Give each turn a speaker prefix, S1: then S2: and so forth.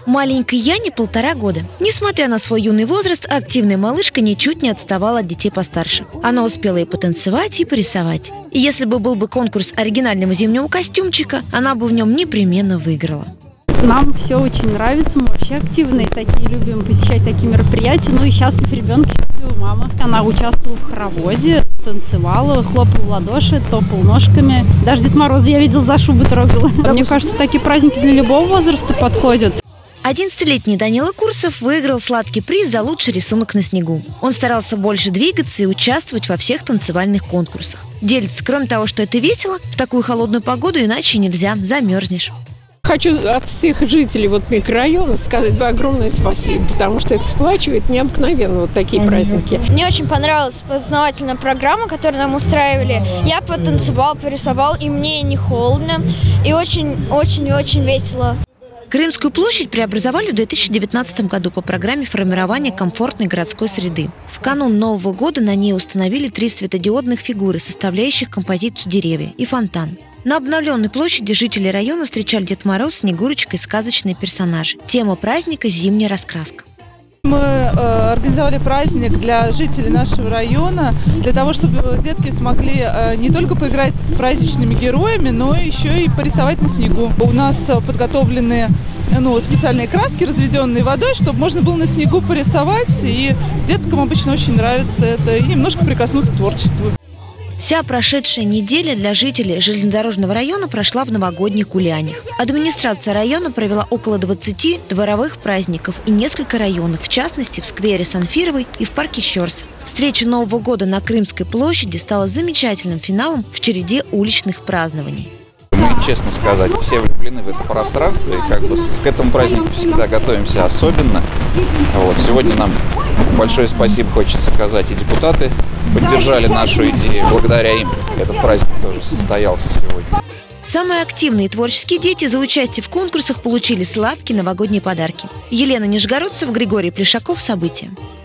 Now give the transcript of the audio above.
S1: Маленькой Яне 1,5 года. Несмотря на свой юный возраст, активная малышка ничуть не отставала от детей постарше. Она успела и потанцевать, и порисовать. И если бы был конкурс оригинального зимнего костюмчика, она бы в нем непременно выиграла.
S2: Нам все очень нравится, мы вообще активные такие, любим посещать такие мероприятия. Ну и счастлив ребенок, счастлива мама. Она участвовала в хороводе, танцевала, хлопала в ладоши, топала ножками. Даже Дед Мороз я видел, за шубу трогала. Мне кажется, такие праздники для любого возраста подходят.
S1: 11-летний Данила Курсов выиграл сладкий приз за лучший рисунок на снегу. Он старался больше двигаться и участвовать во всех танцевальных конкурсах. Делится, кроме того, что это весело, в такую холодную погоду иначе нельзя, замерзнешь.
S3: Хочу от всех жителей микрорайона сказать огромное спасибо, потому что это сплачивает необыкновенно такие праздники.
S4: Мне очень понравилась познавательная программа, которую нам устраивали. Я потанцевал, порисовал, и мне не холодно, и очень-очень-очень весело.
S1: Крымскую площадь преобразовали в 2019 году по программе формирования комфортной городской среды. В канун Нового года на ней установили 3 светодиодных фигуры, составляющих композицию деревья, и фонтан. На обновленной площади жители района встречали Дед Мороз, Снегурочка и сказочные персонажи. Тема праздника – зимняя раскраска.
S5: Мы организовали праздник для жителей нашего района, для того, чтобы детки смогли не только поиграть с праздничными героями, но еще и порисовать на снегу. У нас подготовлены специальные краски, разведенные водой, чтобы можно было на снегу порисовать, и деткам обычно очень нравится это, и немножко прикоснуться к творчеству.
S1: Вся прошедшая неделя для жителей железнодорожного района прошла в новогодних гуляниях. Администрация района провела около 20 дворовых праздников и несколько районов, в частности, в сквере Санфировой и в парке Щорса. Встреча Нового года на Крымской площади стала замечательным финалом в череде уличных празднований.
S6: Мы, честно сказать, все влюблены в это пространство и к этому празднику всегда готовимся особенно. Сегодня нам большое спасибо хочется сказать, и депутаты поддержали нашу идею. Благодаря им этот праздник тоже состоялся сегодня.
S1: Самые активные творческие дети за участие в конкурсах получили сладкие новогодние подарки. Елена Нижегородцева, Григорий Плешаков. События.